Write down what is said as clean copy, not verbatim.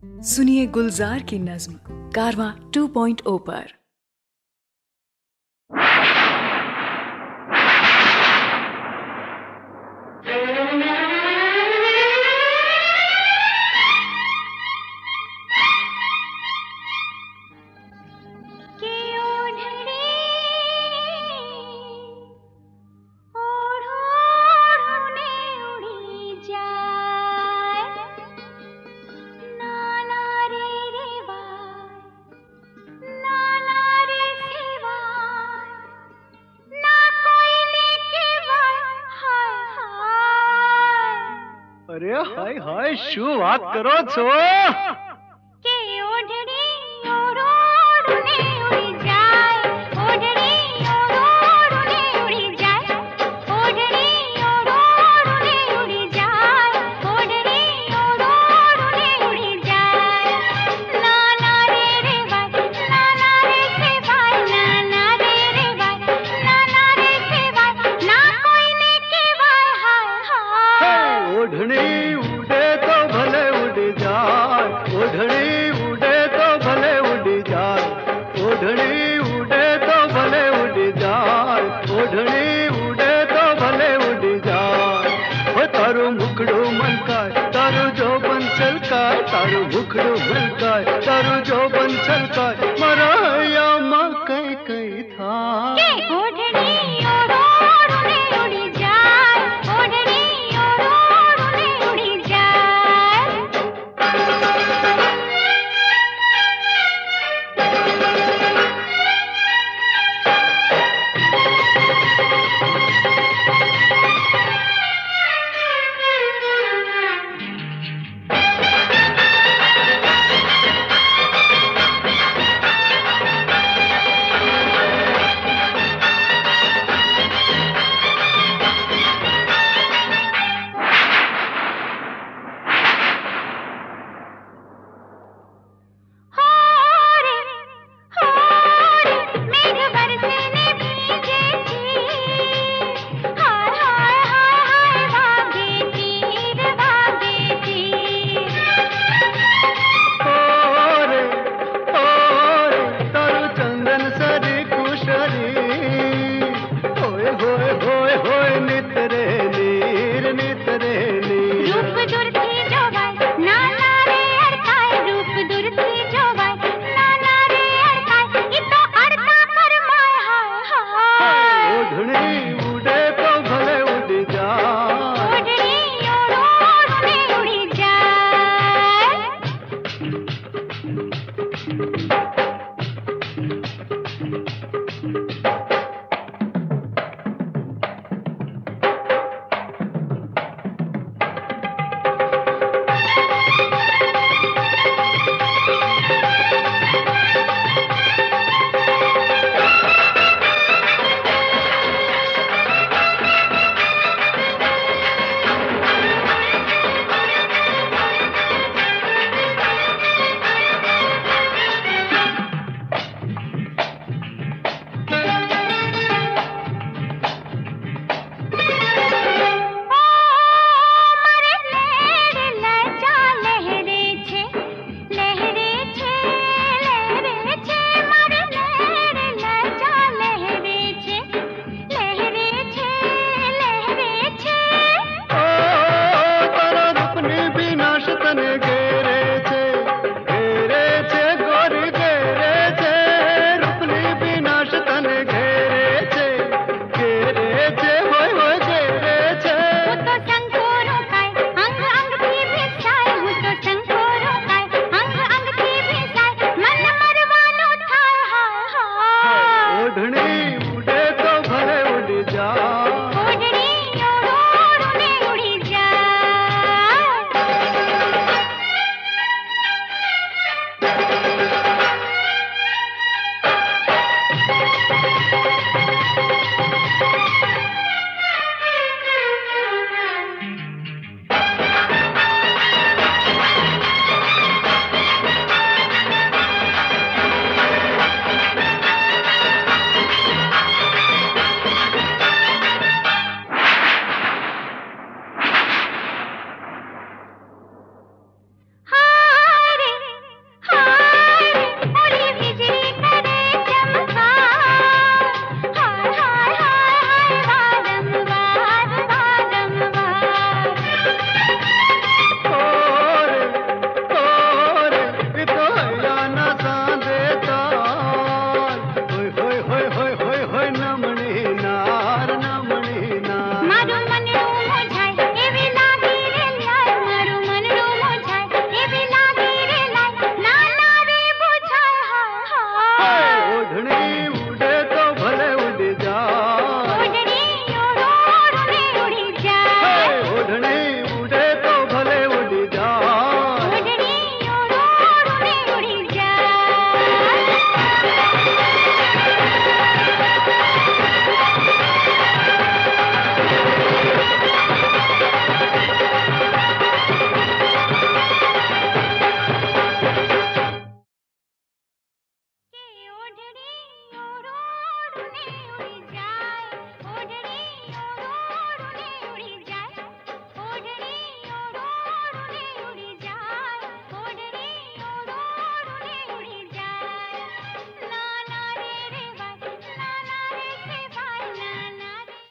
सुनिए गुलजार की नज्म कारवां 2.0 पर। अरे हाय हाय शू बात करो छो के ओढ़नी ओढ़ने उड़ी जाए, ओढ़नी ओढ़ने उड़ी जाए, ओढ़नी ओढ़ने उड़ी जाए, ओढ़नी ओढ़ने उड़ी जाए। नाना रे बाई, नाना रे बाई, नाना रे बाई, नाना रे बाई, ना कोई ने के बाई हाय हाय। ओढ़नी उड़े तो भले उड़ जाए, ओढ़नी उड़े तो भले उड़ जाए, ओढ़नी उड़े तो भले उड़ जाए, ओढ़नी उड़े तो भले उड़ जाए। वो तारू मुखड़ो मनकाय, तारू जो बन छलकाय, तारू मुखड़ो मनकाय, तारू जो बन छलकाय, मरा या माँ कई कई था। ओढ़नी ओढ़ने उड़ी जाए, ओढ़नी ओढ़ने उड़ी जाए। ओढ़ने उड़ जाए।